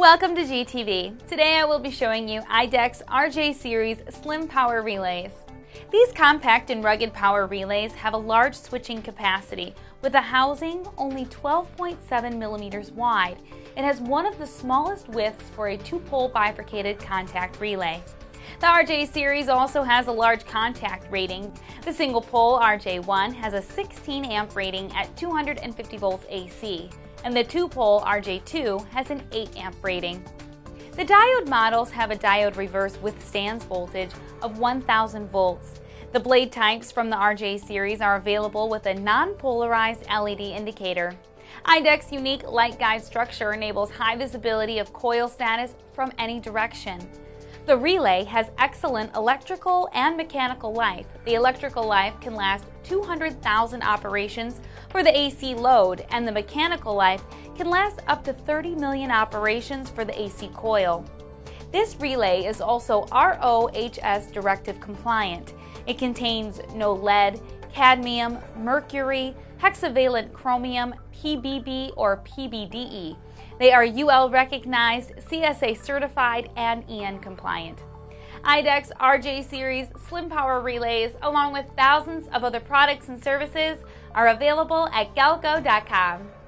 Welcome to GTV. Today I will be showing you Idec's RJ Series Slim Power Relays. These compact and rugged power relays have a large switching capacity with a housing only 12.7 millimeters wide. It has one of the smallest widths for a two-pole bifurcated contact relay. The RJ Series also has a large contact rating. The single-pole RJ1 has a 16 amp rating at 250 volts AC, and the two-pole RJ2 has an 8 amp rating. The diode models have a diode reverse withstands voltage of 1000 volts. The blade types from the RJ Series are available with a non-polarized LED indicator. Idec's unique light guide structure enables high visibility of coil status from any direction. The relay has excellent electrical and mechanical life. The electrical life can last 200,000 operations for the AC load, and the mechanical life can last up to 30 million operations for the AC coil. This relay is also RoHS directive compliant. It contains no lead, cadmium, mercury, hexavalent chromium, PBB, or PBDE. They are UL recognized, CSA certified, and EN compliant. Idec's RJ Series Slim Power Relays, along with thousands of other products and services, are available at Galco.com.